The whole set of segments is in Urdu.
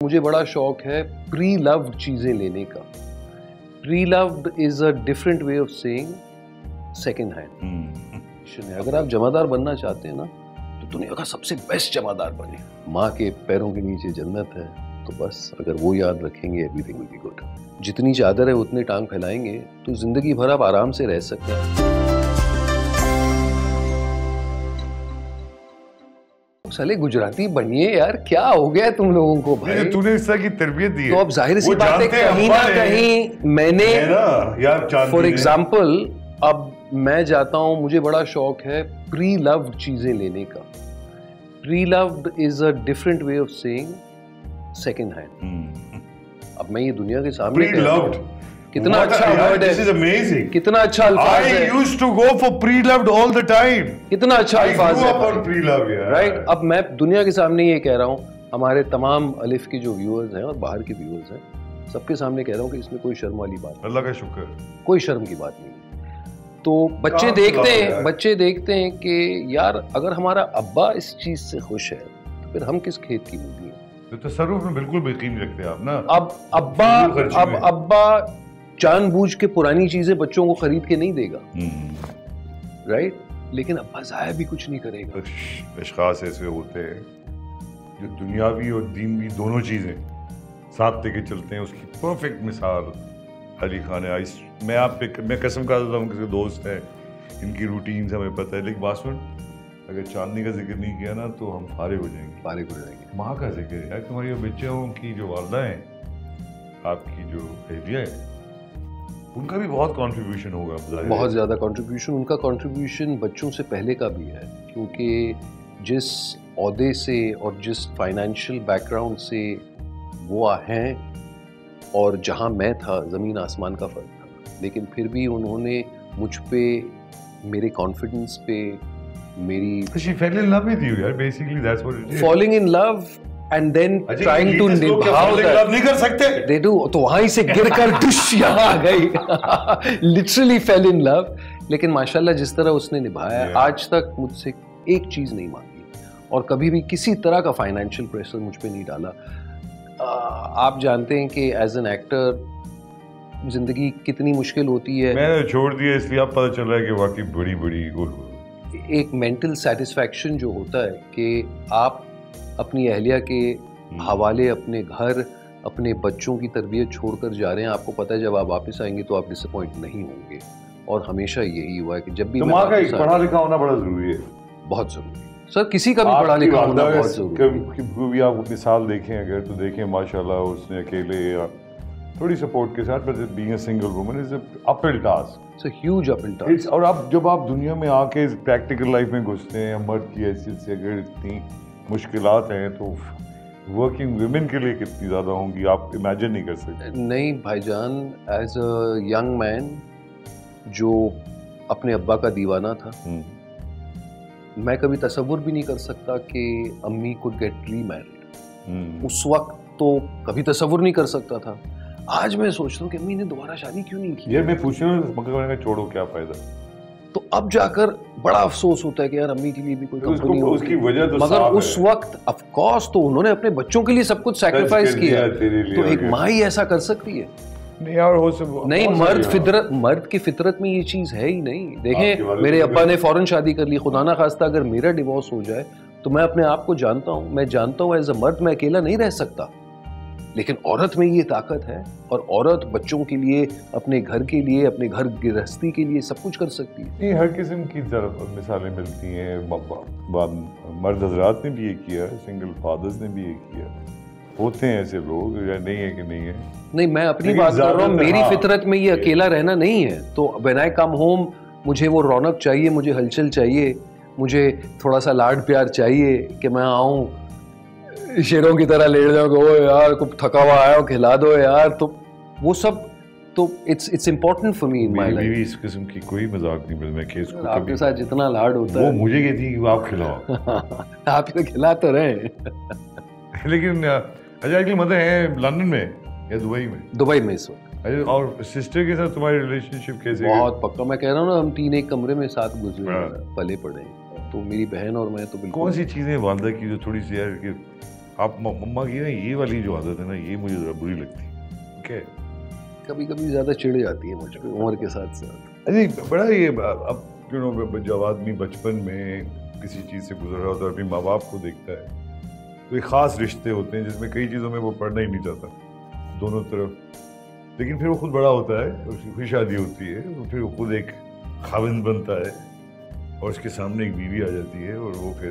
مجھے بڑا شوق ہے پری لوڈ چیزیں لینے کا. Preload is a different way of seeing second hand. اگر آپ جمعدار بننا چاہتے ہیں نا تو دنیا کا سب سے بیسٹ جمعدار بنے. ماں کے پیروں کے نیچے جنت ہے, تو بس اگر وہ یاد رکھیں گے everything will be good. جتنی چادر ہے اتنے ٹانگ پھیلائیں گے تو زندگی بھر آپ آرام سے رہ سکتے ہیں. سالے گجراتی بنیے یار, کیا ہو گیا تم لوگوں کو بھائی؟ تو نے اس طرح کی تربیت دی ہے تو اب ظاہر سی بات ہے کہیں نہ کہیں میں نے فار ایگزامپل اب میں جاتا ہوں, مجھے بڑا شوق ہے پری لوڈ چیزیں لینے کا. Preload is a different way of seeing second hand. اب میں یہ دنیا کے سامنے کتنا اچھا ورڈ ہے, کتنا اچھا الفاظ ہے. I used to go for pre-loved all the time. کتنا اچھا الفاظ ہے رائٹ. اب میں دنیا کے سامنے یہ کہہ رہا ہوں, ہمارے تمام الف کے جو ویورز ہیں اور باہر کے ویورز ہیں سب کے سامنے کہہ رہا ہوں کہ اس میں کوئی شرم والی بات نہیں. اللہ کا شکر, کوئی شرم کی بات نہیں. تو بچے دیکھتے ہیں کہ یار اگر ہمارا ابا اس چیز سے خوش ہے تو پھر ہم کس کھیت کی مولی ہیں. تصرف میں بالکل بھی یقین نہیں رکھتے آپ نا. اب ابا جان بوجھ کے پرانی چیزیں بچوں کو خرید کے نہیں دے گا, رائٹ, لیکن ابا ضائع بھی کچھ نہیں کرے گا. اشخاص ایسے ہوتے ہیں جو دنیاوی اور دینوی دونوں چیزیں ساتھ لے کے چلتے ہیں. اس کی پرفیکٹ مثال علی خان ہے. میں قسم کھا دیتا ہوں, کسی دوست ہیں ان کی روٹینز ہمیں پتہ ہے, لیکن بات سن, اگر چاندنی کا ذکر نہیں کیا نا تو ہم فارغ ہو جائیں گے. ماں کا ذکر ہے, تمہاری بچوں کی جو والدہ ہیں, آپ کی جو اہلیہ ہے, ان کا بھی بہت کنٹریبیوشن ہوگا. بہت زیادہ کنٹریبیوشن. ان کا کنٹریبیوشن بچوں سے پہلے کا بھی ہے, کیونکہ جس عہدے سے اور جس فائنینشیل بیک گراؤنڈ سے وہ ہیں اور جہاں میں تھا, زمین آسمان کا فرق تھا, لیکن پھر بھی انہوں نے مجھ پہ, میرے کانفیڈنس پہ, میری falling in love and then trying to نبھاؤ نہیں کر سکتے. they do, تو وہیں سے گر کر ڈش یہاں آ گئی. literally fell in love. لیکن ماشاءاللہ جس طرح اس نے نبھایا, آج تک مجھ سے ایک چیز نہیں مانگی اور کبھی بھی کسی طرح کا فائنینشیل پریشر مجھ پہ نہیں ڈالا. آپ جانتے ہیں کہ ایز این ایکٹر زندگی کتنی مشکل ہوتی ہے. میں نے چھوڑ دیا اس لیے اب پتہ چل رہا ہے کہ واقعی بڑی ایک مینٹل سیٹسفیکشن جو ہوتا ہے کہ آپ اپنی اہلیہ کے حوالے اپنے گھر, اپنے بچوں کی تربیت چھوڑ کر جا رہے ہیں. آپ کو پتہ ہے جب آپ واپس آئیں گے تو آپ ڈس اپوائنٹ نہیں ہوں گے, اور ہمیشہ یہی ہوا ہے کہ جب بھی پڑھا لکھا ہونا بڑا ضروری ہے. بہت ضروری ہے سر, کسی کا بھی پڑھا لکھا ہونا بہت ضروری ہے. آپ مثال دیکھیں اگر تو دیکھیں ماشاءاللہ اس نے اکیلے یا تھوڑی سپورٹ کے ساتھ, but being a single woman is an uphill task. It's a huge uphill task. اور اب جب آپ دنیا میں آ کے پریکٹیکل لائف میں گھستے ہیں, مرد کی حیثیت سے اگر اتنی مشکلات ہیں تو ورکنگ ویمن کے لیے کتنی زیادہ ہوں گی آپ امیجن نہیں کر سکتے. نہیں بھائی جان, ایز اے ینگ مین جو اپنے ابا کا دیوانہ تھا, میں کبھی تصور بھی نہیں کر سکتا کہ امی could get remarried. اس وقت تو کبھی تصور نہیں کر سکتا تھا. آج میں سوچتا ہوں کہ امی نے دوبارہ شادی کیوں نہیں کی. یار میں پوچھ رہا ہوں چھوڑو کیا فائدہ. تو اب جا کر بڑا افسوس ہوتا ہے کہ یار امی کے لیے بھی کوئی کمپنی اس کی وجہ تو مگر اس وقت آف کورس تو انہوں نے اپنے بچوں کے لیے سب کچھ سیکریفائس کیا, تو ایک ماں ہی ایسا کر سکتی ہے. نہیں, مرد کی فطرت میں یہ چیز ہے ہی نہیں. دیکھیں میرے ابا نے فوراً شادی کر لی. خدا نہ خواستہ اگر میرا ڈیورس ہو جائے تو میں اپنے آپ کو جانتا ہوں, میں جانتا ہوں ایز اے مرد میں اکیلا نہیں رہ سکتا, لیکن عورت میں یہ طاقت ہے اور عورت بچوں کے لیے, اپنے گھر کے لیے, اپنے گھر گرہستی کے لیے سب کچھ کر سکتی ہے. نہیں, ہر قسم کی مثالیں ملتی ہیں. مرد حضرات نے بھی یہ کیا, سنگل فادرز نے بھی یہ کیا. ہوتے ہیں ایسے لوگ, یا نہیں ہے کہ نہیں ہے. نہیں, میں اپنی بات کر رہا ہوں, میری فطرت میں یہ اکیلا رہنا نہیں ہے. تو when I come home مجھے وہ رونق چاہیے, مجھے ہلچل چاہیے, مجھے تھوڑا سا لاڈ پیار چاہیے کہ میں آؤں شیروں کی طرح لیٹ جاؤں کہ او یار کچھ تھکا ہوا آیا ہو کھلا دو یار. تو وہ سب تو it's important for me in my life. اس قسم کی کوئی مذاق نہیں. میں کہ آپ کے ساتھ جتنا لاڈ ہوتا ہے وہ مجھے کہتی ہے کہ آپ کھلاؤ. آپ تو کھلا تو رہے. لیکن اچھا کی مدد ہے لندن میں یا دبئی میں؟ دبئی میں اس وقت. اور سسٹر کے ساتھ تمہاری ریلیشن شپ کیسے؟ بہت پکا. میں کہہ رہا ہوں نا, ہم 3 ایک کمرے میں ساتھ گزرے پلے پڑے. تو میری بہن اور میں تو بالکل. کون سی چیزیں والدہ کی جو تھوڑی سی آپ مما کی نا یہ والی جو عادت ہے نا یہ مجھے ذرا بری لگتی ہے. ٹھیک ہے, کبھی کبھی زیادہ چڑ جاتی ہے مجھ پہ عمر کے ساتھ ساتھ. ارے بڑا یہ اب جب آدمی بچپن میں کسی چیز سے گزر رہا ہوتا ہے اپنے ماں باپ کو دیکھتا ہے تو ایک خاص رشتے ہوتے ہیں جس میں کئی چیزوں میں وہ پڑھنا ہی نہیں چاہتا دونوں طرف, لیکن پھر وہ خود بڑا ہوتا ہے, اس کی خود شادی ہوتی ہے, پھر وہ خود ایک خاوند بنتا ہے اور اس کے سامنے ایک بیوی آ جاتی ہے, اور وہ پھر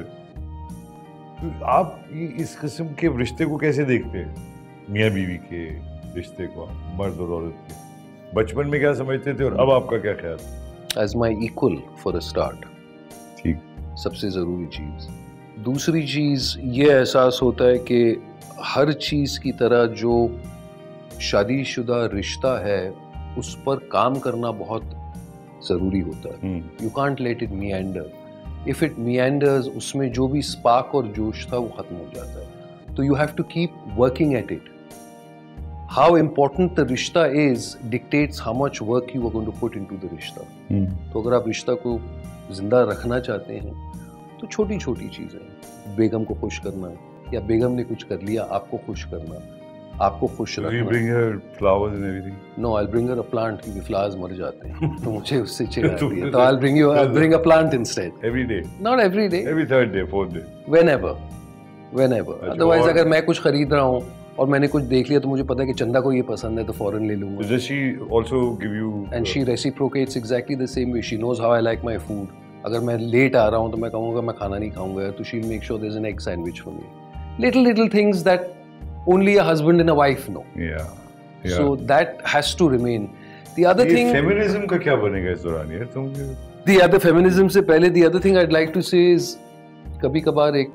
آپ اس قسم کے رشتے کو کیسے دیکھتے ہیں, میاں بیوی کے رشتے کو, مرد اور عورت کے بچپن میں کیا سمجھتے تھے اور اب آپ کا کیا خیال ہے؟ As my equal for a start, ٹھیک, سب سے ضروری چیز. دوسری چیز یہ احساس ہوتا ہے کہ ہر چیز کی طرح جو شادی شدہ رشتہ ہے اس پر کام کرنا بہت ضروری ہوتا ہے. You can't let it meander. If it meanders, اس میں جو بھی اسپارک اور جوش تھا وہ ختم ہو جاتا ہے. تو you have to keep working at it. How important the رشتہ is dictates how much work you are going to put into the رشتہ. تو اگر آپ رشتہ کو زندہ رکھنا چاہتے ہیں تو چھوٹی چھوٹی چیزیں, بیگم کو خوش کرنا یا بیگم نے کچھ کر لیا آپ کو خوش کرنا, آپ کو خوش رکھنا. No, I'll bring her a plant کیونکہ فلاورز مر جاتے ہیں تو مجھے اس سے چڑ آتی ہے. تو I'll bring a plant instead. Every day? Not every day. Every third day, fourth day? Whenever. Otherwise اگر میں کچھ خرید رہا ہوں اور میں نے کچھ دیکھ لیا تو مجھے پتا ہے کہ چندہ کو یہ پسند ہے تو فوراً لے لوں گا. Does she also give you? And she reciprocates exactly the same way. She knows how I like my food. اگر میں لیٹ آ رہا ہوں تو میں کہوں گا میں کھانا نہیں کھاؤں گا تو she'll make sure there's an egg sandwich for me. Little things that only a husband and a wife know. Yeah. So that has to remain. The other thing, feminism کا کیا بنے گا اس دوران یار تم؟ The other feminism سے پہلے the other thing I'd like to say is کبھی کبھار ایک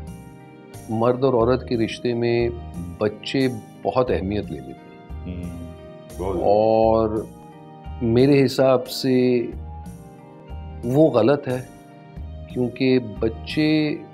مرد اور عورت کے رشتے میں بچے بہت اہمیت لے لیتے ہیں اور میرے حساب سے وہ غلط ہے کیونکہ بچے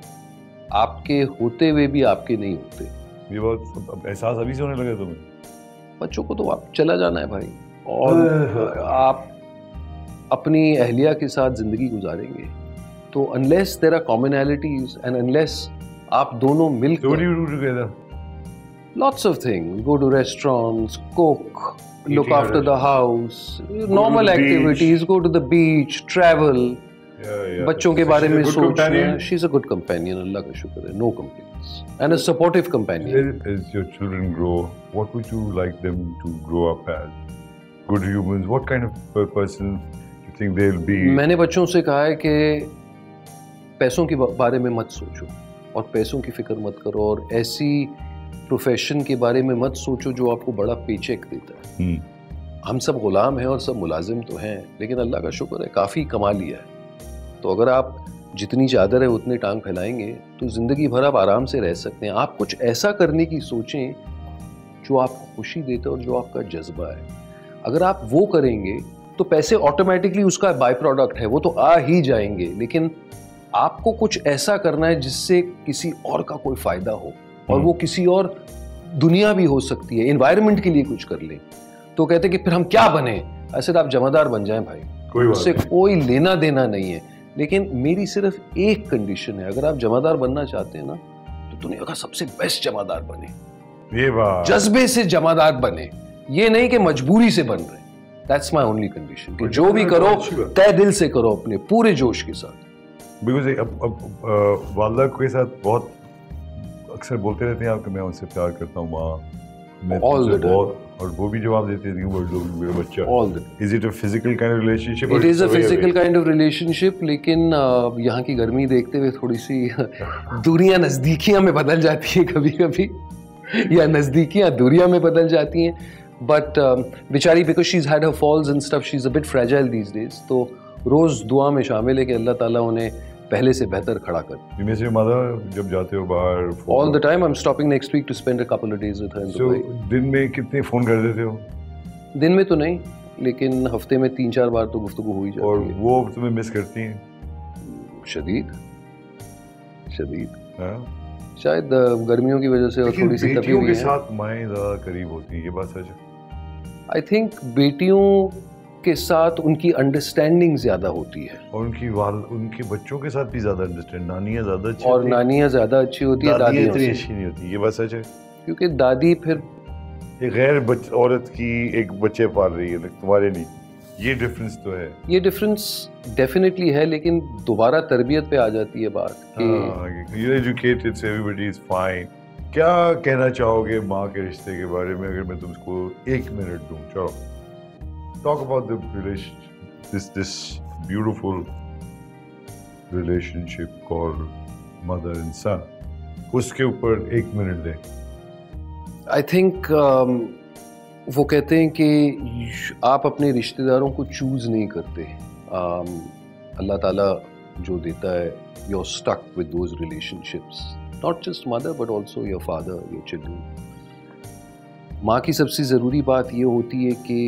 آپ کے ہوتے ہوئے بھی آپ کے نہیں ہوتے. یہ بہت احساس ابھی سے ہونے لگا تمہیں؟ بچوں کو تو آپ چلا جانا ہے بھائی اور آپ اپنی اہلیہ کے ساتھ زندگی گزاریں گے تو unless there are commonalities and unless آپ دونوں مل کر. What do you do together? Lots of things. Go to restaurants, cook, look after the house, normal activities, go to the beach, travel. بچوں کے بارے میں سوچنا. She's a good companion, اللہ کا شکر ہے, no complaints. And a supportive companion. As your children grow, what would you like them to grow up as? Good humans? What kind of person do you think they'll be? میں نے بچوں سے کہا ہے کہ پیسوں کے بارے میں مت سوچو اور پیسوں کی فکر مت کرو اور ایسی پروفیشن کے بارے میں مت سوچو جو آپ کو بڑا پے چیک دیتا ہے. ہم سب غلام ہیں اور سب ملازم تو ہیں لیکن اللہ کا شکر ہے کافی کما لیا ہے. تو اگر آپ جتنی چادر ہے اتنے ٹانگ پھیلائیں گے تو زندگی بھر آپ آرام سے رہ سکتے ہیں. آپ کچھ ایسا کرنے کی سوچیں جو آپ کو خوشی دیتا ہے اور جو آپ کا جذبہ ہے. اگر آپ وہ کریں گے تو پیسے آٹومیٹکلی اس کا بائی پروڈکٹ ہے, وہ تو آ ہی جائیں گے, لیکن آپ کو کچھ ایسا کرنا ہے جس سے کسی اور کا کوئی فائدہ ہو اور وہ کسی اور دنیا بھی ہو سکتی ہے. انوائرمنٹ کے لیے کچھ کر لیں. تو کہتے کہ پھر ہم کیا بنیں؟ ایسے آپ جمعدار بن جائیں بھائی, اس سے کوئی لینا دینا نہیں ہے. لیکن میری صرف ایک کنڈیشن ہے, اگر آپ جمعدار بننا چاہتے ہیں نا تو دنیا کا سب سے بیسٹ جمعدار بنے, جذبے سے جمعدار بنے, یہ نہیں کہ مجبوری سے بن رہے. That's my only condition کہ جو بھی کرو تہ دل سے کرو اپنے پورے جوش کے ساتھ. بیکاز والدہ کے ساتھ بہت اکثر بولتے رہتے ہیں آپ کہ میں ان سے پیار کرتا ہوں ماں, اور وہ بھی جواب دیتے ہیں میرا بچہ. Is it a physical kind of relationship? It is a physical kind of relationship, لیکن یہاں کی گرمی دیکھتے ہوئے تھوڑی سی دوریاں نزدیکیاں میں بدل جاتی ہیں کبھی کبھی, یا نزدیکیاں دوریاں میں بدل جاتی ہیں. But بیچاری because she's had her falls and stuff, she's a bit fragile these days. تو روز دعا میں شامل ہے کہ اللہ تعالیٰ انہیں پہلے سے بہتر کھڑا کر. جب جاتے ہو باہر all the time I'm stopping next week to spend a couple of days with her in Dubai. دن میں کتنے فون کر دیتے ہو؟ دن میں تو نہیں, لیکن ہفتے میں 3-4 بار تو گفتگو ہو ہی جاتی ہے. اور وہ تمہیں مس کرتی ہیں؟ شدید شاید گرمیوں کی وجہ سے اور تھوڑی سی تبھی ہوئی ہے. کے ساتھ مائیں زیادہ قریب ہوتی ہیں, یہ بات سچ ہے؟ آئی تھنک بیٹیوں کے ساتھ ان کی انڈرسٹینڈنگ زیادہ ہوتی ہے, اور ان کے بچوں کے ساتھ بھی زیادہ انڈرسٹینڈ, نانیاں زیادہ اچھی اور نانیاں زیادہ اچھی ہوتی ہے, دادیاں اتنی اچھی نہیں ہوتی. یہ بات سچ ہے, کیونکہ دادی پھر ایک غیر عورت کی ایک بچے پال رہی ہے, تمہارے نہیں. یہ ڈفرنس تو ہے, یہ ڈفرنس ڈیفینیٹلی ہے, لیکن دوبارہ تربیت پہ آ جاتی ہے بات کہ you're educated so everybody is fine. کیا کہنا چاہو گے ماں کے رشتے کے بارے میں اگر میں تم کو 1 منٹ دوں؟ چلو talk about the relationship, this beautiful relationship called mother and son. اس کے اوپر 1 منٹ دیں. آئی تھنک وہ کہتے ہیں کہ آپ اپنے رشتہ داروں کو چوز نہیں کرتے, اللہ تعالیٰ جو دیتا ہے, you are stuck with those relationships, not just mother but also your father, your children. ماں کی سب سے ضروری بات یہ ہوتی ہے کہ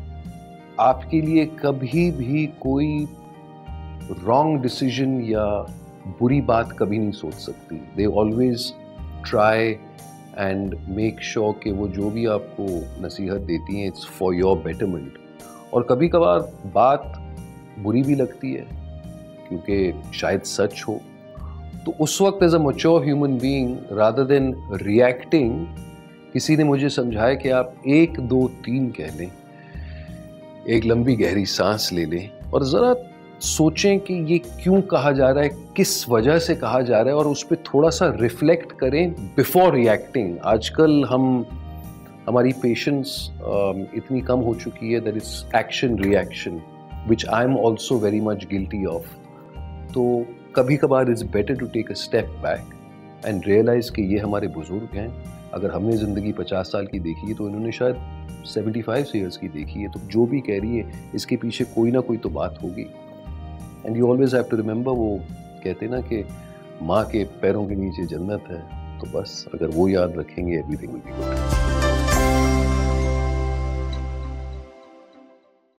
آپ کے لیے کبھی بھی کوئی رانگ ڈیسیژن یا بری بات کبھی نہیں سوچ سکتی. They always try and make sure کہ وہ جو بھی آپ کو نصیحت دیتی ہیں اٹس فار یور بیٹرمنٹ. اور کبھی کبھار بات بری بھی لگتی ہے کیونکہ شاید سچ ہو, تو اس وقت as a mature human being rather than reacting, کسی نے مجھے سمجھایا کہ آپ 1 2 3 کہہ لیں, ایک لمبی گہری سانس لے لیں اور ذرا سوچیں کہ یہ کیوں کہا جا رہا ہے, کس وجہ سے کہا جا رہا ہے, اور اس پہ تھوڑا سا ریفلیکٹ کریں بیفور ریئیکٹنگ. آج کل ہماری پیشنس اتنی کم ہو چکی ہے, that is action reaction which I am also very much guilty of. تو کبھی کبھار it's better to take a step back and realize کہ یہ ہمارے بزرگ ہیں. اگر ہم نے زندگی 50 سال کی دیکھی ہے تو انہوں نے شاید 75 ایئرس کی دیکھی ہے, تو جو بھی کہہ رہی ہے اس کے پیچھے کوئی نہ کوئی تو بات ہوگی. And you always have to remember, وہ کہتے ہیں نا کہ ماں کے پیروں کے نیچے جنت ہے, تو بس اگر وہ یاد رکھیں گے everything will be good.